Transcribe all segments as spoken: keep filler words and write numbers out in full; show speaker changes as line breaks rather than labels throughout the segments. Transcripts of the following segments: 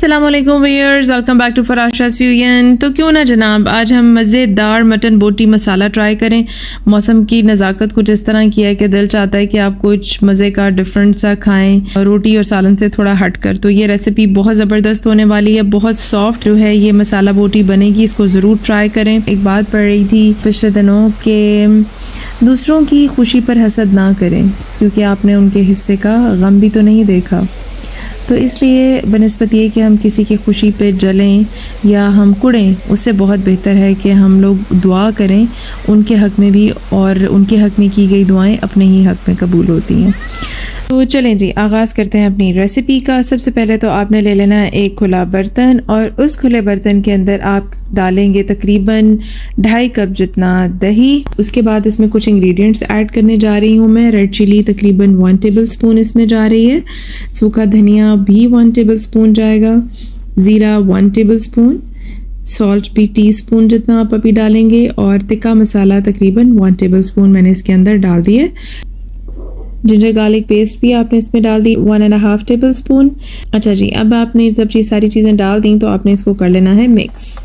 अस्सलामुअलैकुम viewers, welcome back to Farasha's fusion. तो क्यों ना जनाब आज हम मज़ेदार मटन बोटी मसाला ट्राई करें। मौसम की नज़ाकत कुछ इस तरह की है कि दिल चाहता है कि आप कुछ मज़े का डिफरेंट सा खाएं रोटी और सालन से थोड़ा हट कर। तो ये रेसिपी बहुत ज़बरदस्त होने वाली है, बहुत सॉफ्ट जो है ये मसाला बोटी बनेगी, इसको ज़रूर ट्राई करें। एक बात पढ़ रही थी पिछले दिनों के दूसरों की खुशी पर हसद ना करें क्योंकि आपने उनके हिस्से का गम भी तो नहीं देखा। तो इसलिए बनिस्बत ये कि हम किसी की खुशी पे जलें या हम कुड़ें, उससे बहुत बेहतर है कि हम लोग दुआ करें उनके हक़ में भी, और उनके हक़ में की गई दुआएं अपने ही हक़ में कबूल होती हैं। तो चलें जी, आगाज़ करते हैं अपनी रेसिपी का। सबसे पहले तो आपने ले लेना है एक खुला बर्तन, और उस खुले बर्तन के अंदर आप डालेंगे तकरीबन ढाई कप जितना दही। उसके बाद इसमें कुछ इंग्रेडिएंट्स ऐड करने जा रही हूँ मैं। रेड चिली तकरीबन वन टेबल स्पून इसमें जा रही है, सूखा धनिया भी वन टेबल स्पून जाएगा, ज़ीरा वन टेबल स्पून, सॉल्ट भी टी स्पून जितना आप अभी डालेंगे, और तिक्का मसाला तकरीबन वन टेबल स्पून मैंने इसके अंदर डाल दिए। जिंजर गार्लिक पेस्ट भी आपने इसमें डाल दी one and half tablespoon. अच्छा जी, अब आपने जब ये सारी चीज़ें डाल दी तो आपने इसको कर लेना है मिक्स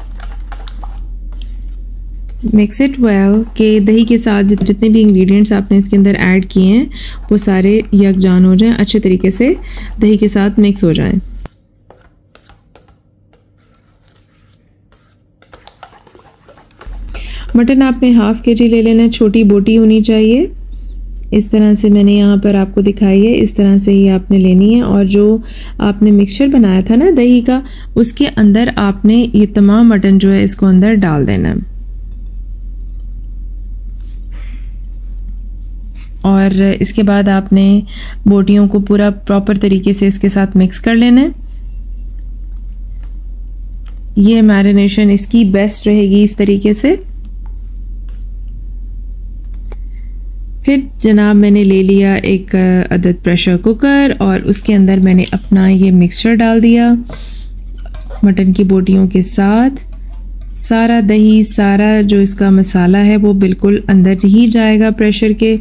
मिक्स इट वेल के दही के साथ जितने भी इंग्रेडिएंट्स आपने इसके अंदर ऐड किए हैं वो सारे यकजान हो जाएं, अच्छे तरीके से दही के साथ मिक्स हो जाएं। मटन आपने हाफ के जी ले लेना, छोटी बोटी होनी चाहिए। इस तरह से मैंने यहाँ पर आपको दिखाई है, इस तरह से ही आपने लेनी है। और जो आपने मिक्सचर बनाया था ना दही का, उसके अंदर आपने ये तमाम मटन जो है इसको अंदर डाल देना है, और इसके बाद आपने बोटियों को पूरा प्रॉपर तरीके से इसके साथ मिक्स कर लेना है। ये मैरिनेशन इसकी बेस्ट रहेगी इस तरीके से। फिर जनाब मैंने ले लिया एक अदद प्रेशर कुकर, और उसके अंदर मैंने अपना ये मिक्सचर डाल दिया मटन की बोटियों के साथ। सारा दही, सारा जो इसका मसाला है वो बिल्कुल अंदर ही जाएगा प्रेशर के।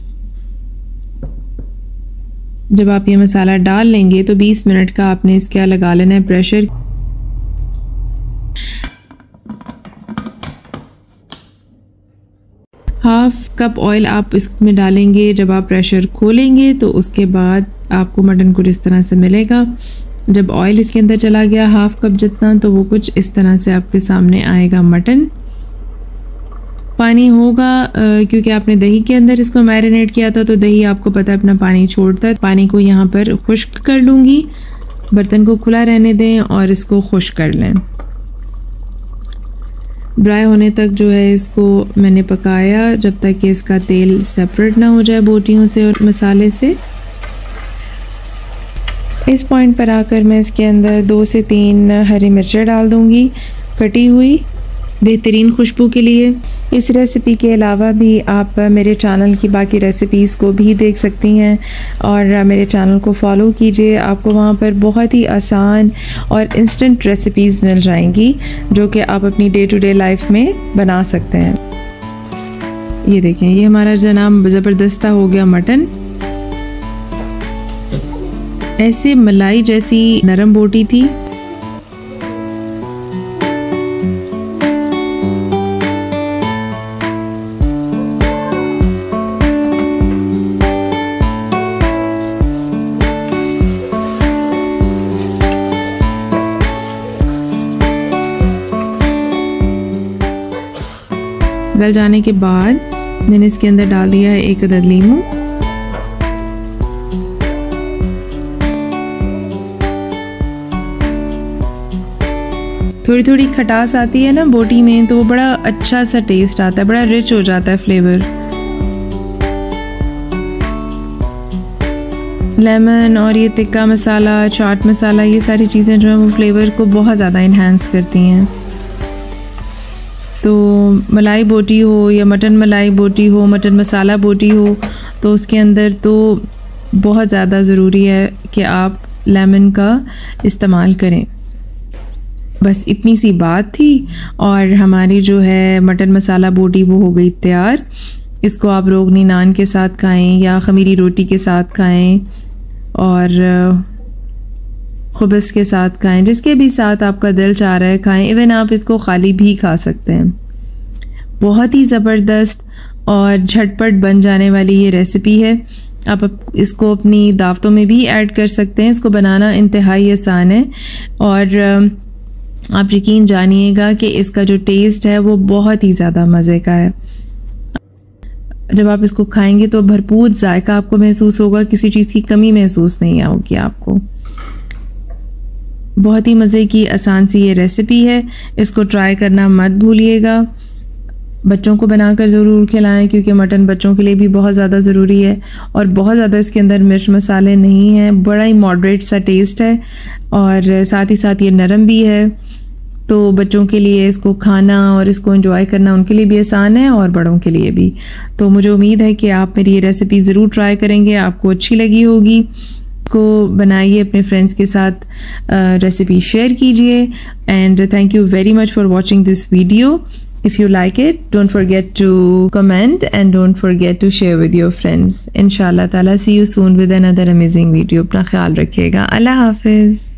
जब आप ये मसाला डाल लेंगे तो बीस मिनट का आपने इसका लगा लेना है प्रेशर। हाफ कप ऑयल आप इसमें डालेंगे। जब आप प्रेशर खोलेंगे तो उसके बाद आपको मटन कुछ इस तरह से मिलेगा। जब ऑयल इसके अंदर चला गया हाफ कप जितना, तो वो कुछ इस तरह से आपके सामने आएगा मटन। पानी होगा क्योंकि आपने दही के अंदर इसको मैरिनेट किया था, तो दही आपको पता है अपना पानी छोड़ता है। पानी को यहाँ पर खुश्क कर लूँगी, बर्तन को खुला रहने दें और इसको खुश्क कर लें। ड्राई होने तक जो है इसको मैंने पकाया, जब तक कि इसका तेल सेपरेट ना हो जाए बोटियों से और मसाले से। इस पॉइंट पर आकर मैं इसके अंदर दो से तीन हरी मिर्चें डाल दूंगी कटी हुई, बेहतरीन खुशबू के लिए। इस रेसिपी के अलावा भी आप मेरे चैनल की बाकी रेसिपीज़ को भी देख सकती हैं, और मेरे चैनल को फॉलो कीजिए। आपको वहाँ पर बहुत ही आसान और इंस्टेंट रेसिपीज़ मिल जाएंगी जो कि आप अपनी डे टू डे लाइफ में बना सकते हैं। ये देखें, ये हमारा जनाब ज़बरदस्ता हो गया मटन। ऐसे मलाई जैसी नरम बोटी थी। गल जाने के बाद मैंने इसके अंदर डाल दिया है एक अदद लीमू। थोड़ी थोड़ी खटास आती है ना बोटी में, तो वो बड़ा अच्छा सा टेस्ट आता है, बड़ा रिच हो जाता है फ्लेवर। लेमन और ये तिक्का मसाला, चाट मसाला, ये सारी चीज़ें जो हैं वो फ्लेवर को बहुत ज़्यादा इन्हांस करती हैं। तो मलाई बोटी हो या मटन मलाई बोटी हो, मटन मसाला बोटी हो, तो उसके अंदर तो बहुत ज़्यादा ज़रूरी है कि आप लेमन का इस्तेमाल करें। बस इतनी सी बात थी, और हमारी जो है मटन मसाला बोटी वो हो गई तैयार। इसको आप रोगनी नान के साथ खाएं या खमीरी रोटी के साथ खाएं, और खुबस के साथ खाएं, जिसके भी साथ आपका दिल चाह रहा है खाएं। इवन आप इसको खाली भी खा सकते हैं। बहुत ही ज़बरदस्त और झटपट बन जाने वाली ये रेसिपी है। आप इसको अपनी दावतों में भी ऐड कर सकते हैं। इसको बनाना इंतहाई आसान है और आप यकीन जानिएगा कि इसका जो टेस्ट है वो बहुत ही ज़्यादा मज़े का है। जब आप इसको खाएंगे तो भरपूर जायका आपको महसूस होगा, किसी चीज़ की कमी महसूस नहीं होगी आपको। बहुत ही मज़े की आसान सी ये रेसिपी है, इसको ट्राई करना मत भूलिएगा। बच्चों को बनाकर ज़रूर खिलाएं क्योंकि मटन बच्चों के लिए भी बहुत ज़्यादा ज़रूरी है और बहुत ज़्यादा इसके अंदर मिर्च मसाले नहीं हैं। बड़ा ही मॉडरेट सा टेस्ट है और साथ ही साथ ये नरम भी है, तो बच्चों के लिए इसको खाना और इसको एंजॉय करना उनके लिए भी आसान है और बड़ों के लिए भी। तो मुझे उम्मीद है कि आप मेरी ये रेसिपी ज़रूर ट्राई करेंगे, आपको अच्छी लगी होगी। को बनाइए, अपने फ्रेंड्स के साथ रेसिपी शेयर कीजिए। And thank you very much for watching this video. If you like it, don't forget to comment and don't forget to share with your friends. Inshallah ta'ala, see you soon with another amazing video. अपना ख्याल रखिएगा। अल्लाह हाफिज़।